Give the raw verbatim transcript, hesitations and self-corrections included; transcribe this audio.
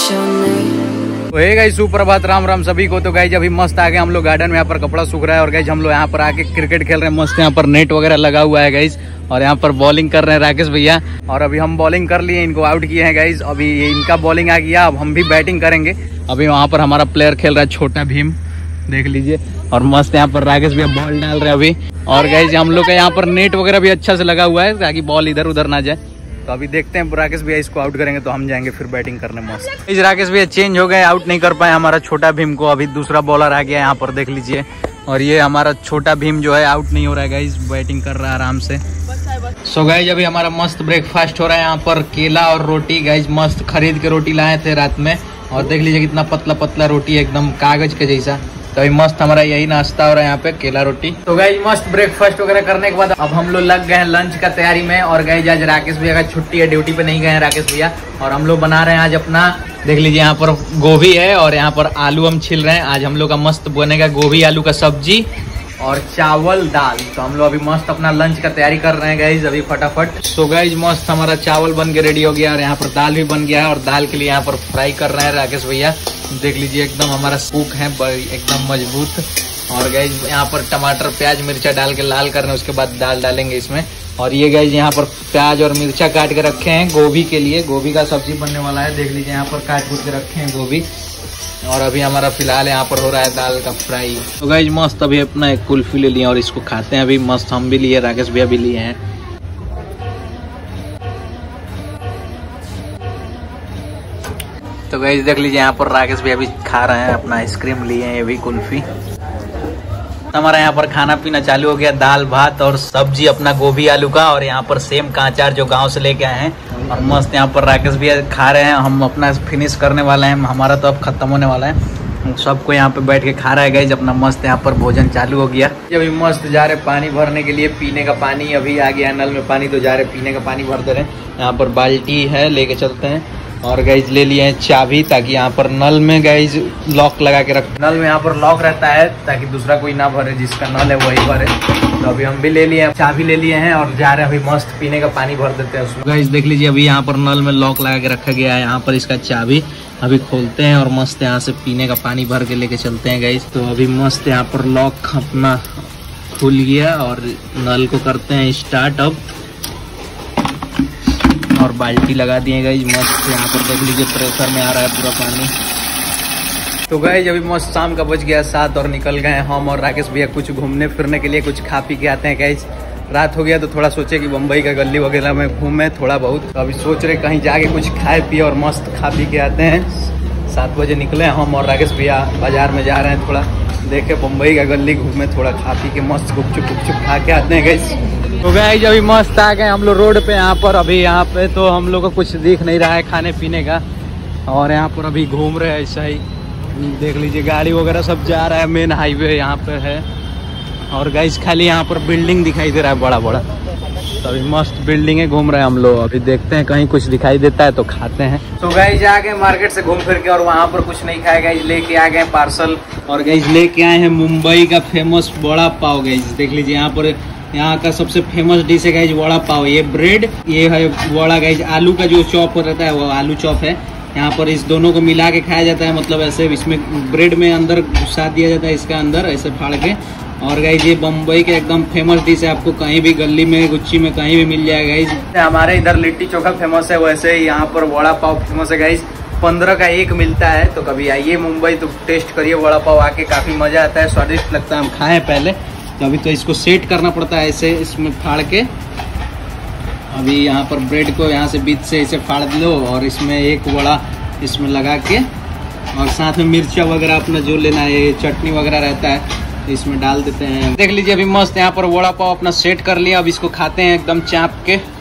तो hey guys सुप्रभात, राम राम सभी को। तो गाइस अभी मस्त आ गए हम लोग गार्डन में, यहाँ पर कपड़ा सूख रहा है और गाइस हम लोग यहाँ पर आके क्रिकेट खेल रहे हैं। मस्त यहाँ पर नेट वगैरह लगा हुआ है गाइस, और यहाँ पर बॉलिंग कर रहे हैं राकेश भैया। और अभी हम बॉलिंग कर लिए, इनको आउट किए हैं गाइस। अभी ये इनका बॉलिंग आ गया, अब हम भी बैटिंग करेंगे। अभी वहाँ पर हमारा प्लेयर खेल रहा है छोटा भीम, देख लीजिए। और मस्त यहाँ पर राकेश भैया बॉल डाल रहे हैं अभी। और गाइस हम लोग का यहाँ पर नेट वगैरह भी अच्छा से लगा हुआ है ताकि बॉल इधर उधर ना जाए। तो अभी देखते हैं राकेश भैया इसको आउट करेंगे तो हम जाएंगे फिर बैटिंग करने। मस्त इस राकेश भैया चेंज हो गए, आउट नहीं कर पाए हमारा छोटा भीम को। अभी दूसरा बॉलर आ गया यहाँ पर, देख लीजिए। और ये हमारा छोटा भीम जो है आउट नहीं हो रहा है गाइस, बैटिंग कर रहा है आराम से। सो so गाइस अभी हमारा मस्त ब्रेकफास्ट हो रहा है यहाँ पर, केला और रोटी गाइस। मस्त खरीद के रोटी लाए थे रात में, और देख लीजिए कितना पतला पतला रोटी है, एकदम कागज के जैसा। तो अभी मस्त हमारा यही नाश्ता हो रहा है यहाँ पे, केला रोटी। तो गाइस मस्त ब्रेकफास्ट वगैरह करने के बाद अब हम लोग लग गए हैं लंच का तैयारी में। और गाइस आज राकेश भैया का छुट्टी है, ड्यूटी पे नहीं गए हैं राकेश भैया। और हम लोग बना रहे हैं आज अपना, देख लीजिए यहाँ पर गोभी है और यहाँ पर आलू हम छिल रहे हैं। आज हम लोग का मस्त बनेगा गोभी आलू का सब्जी और चावल दाल। तो हम लोग अभी मस्त अपना लंच का तैयारी कर रहे हैं गाइज अभी फटाफट। सो गाइज मस्त हमारा चावल बन के रेडी हो गया और यहाँ पर दाल भी बन गया है। और दाल के लिए यहाँ पर फ्राई कर रहे हैं राकेश भैया, देख लीजिए एकदम हमारा कुक है एकदम मजबूत। और गाइज यहाँ पर टमाटर प्याज मिर्चा डाल के लाल कर रहे हैं, उसके बाद दाल डालेंगे इसमें। और ये गाइज यहाँ पर प्याज और मिर्चा काट के रखे हैं गोभी के लिए, गोभी का सब्जी बनने वाला है। देख लीजिए यहाँ पर काट कूट के रखे हैं गोभी। और अभी हमारा फिलहाल यहाँ पर हो रहा है दाल का फ्राई। तो गाइज मस्त अभी अपना एक कुल्फी ले लिए और इसको खाते हैं अभी। मस्त हम भी लिए, राकेश भैया भी लिए हैं। तो गाइज देख लीजिए यहाँ पर राकेश भैया भी खा रहे हैं, अपना आइसक्रीम लिए हैं, ये भी कुल्फी। हमारा यहाँ पर खाना पीना चालू हो गया, दाल भात और सब्जी अपना गोभी आलू का। और यहाँ पर सेम का अचार जो गांव से लेके आए हैं। और मस्त यहाँ पर राकेश भैया खा रहे हैं, हम अपना फिनिश करने वाले हैं, हमारा तो अब खत्म होने वाला है। सबको यहाँ पे बैठ के खा रहा है गाइज अपना, मस्त यहाँ पर भोजन चालू हो गया। अभी मस्त जा रहे पानी भरने के लिए, पीने का पानी अभी आ गया नल में पानी, तो जा रहे पीने का पानी भर दे रहे हैं। यहाँ पर बाल्टी है, लेके चलते हैं। और गाइज ले लिए हैं चाबी, ताकि यहाँ पर नल में गाइज लॉक लगा के रख, नल में यहाँ पर लॉक रहता है ताकि दूसरा कोई ना भरे, जिसका नल है वही भरे। तो अभी हम भी ले लिए हैं, चाबी ले लिए हैं और जा रहे हैं अभी मस्त पीने का पानी भर देते हैं उसमें। गाइज देख लीजिए अभी यहाँ पर नल में लॉक लगा के रखा गया है, यहाँ पर इसका चाबी अभी खोलते हैं और मस्त यहाँ से पीने का पानी भर के लेके चलते हैं गाइज। तो अभी मस्त यहाँ पर लॉक अपना खुल गया और नल को करते हैं स्टार्ट अब। और बाल्टी लगा दिए गाइज मस्त, यहाँ पर देख लीजिए प्रेशर में आ रहा है पूरा पानी। तो गाइज अभी मस्त शाम का बज गया सात और निकल गए हम और राकेश भैया कुछ घूमने फिरने के लिए, कुछ खा पी के आते हैं गाइज। रात हो गया तो थोड़ा सोचे कि बम्बई का गली वगैरह में घूमे थोड़ा बहुत। तो अभी सोच रहे कहीं जाके कुछ खाए पिए और मस्त खा पी के आते हैं। सात बजे निकले हम और राकेश भैया बाजार में जा रहे हैं, थोड़ा देखे बम्बई का गली घूमे, थोड़ा खा पी के मस्त गुपचुप गुपचुप खा के आते हैं गाइज। तो गाइज अभी मस्त आ गए हम लोग रोड पे यहाँ पर। अभी यहाँ पे तो हम लोग को कुछ दिख नहीं रहा है खाने पीने का, और यहाँ पर अभी घूम रहे हैं ऐसा ही, देख लीजिए गाड़ी वगैरह सब जा रहा है, मेन हाईवे यहाँ पे है। और गाइज खाली यहाँ पर बिल्डिंग दिखाई दे रहा है बड़ा बड़ा, तो अभी मस्त बिल्डिंगे घूम रहे हैं हम लोग। अभी देखते हैं कहीं कुछ दिखाई देता है तो खाते हैं। तो गाइज आ गए मार्केट से घूम फिर के और वहाँ पर कुछ नहीं खाया गाइज, लेके आ गए पार्सल। और गाइज लेके आए हैं मुंबई का फेमस वड़ा पाव गाइज, देख लीजिए यहाँ पर यहाँ का सबसे फेमस डिश है गाइज वड़ा पाव। ये ब्रेड, ये है वड़ा गाइज, आलू का जो चॉप रहता है वो आलू चॉप है। यहाँ पर इस दोनों को मिला के खाया जाता है, मतलब ऐसे इसमें ब्रेड में अंदर घुसा दिया जाता है, इसका अंदर ऐसे फाड़ के। और गाइज ये बम्बई के एकदम फेमस डिश है, आपको कहीं भी गली में गुच्ची में कहीं भी मिल जाएगा गाइज। हमारे इधर लिट्टी चोखा फेमस है, वैसे ही यहाँ पर वड़ा पाव फेमस है गाइज। पंद्रह का एक मिलता है, तो कभी आइए मुंबई तो टेस्ट करिए वड़ा पाव, आके काफी मजा आता है, स्वादिष्ट लगता है। हम खाए पहले, तो अभी तो इसको सेट करना पड़ता है ऐसे, इसमें फाड़ के। अभी यहाँ पर ब्रेड को यहाँ से बीच से ऐसे फाड़ लो और इसमें एक वड़ा इसमें लगा के, और साथ में मिर्चा वगैरह अपना जो लेना है, चटनी वगैरह रहता है, इसमें डाल देते हैं। देख लीजिए अभी मस्त यहाँ पर वड़ा पाव अपना सेट कर लिया, अब इसको खाते हैं एकदम चाप के।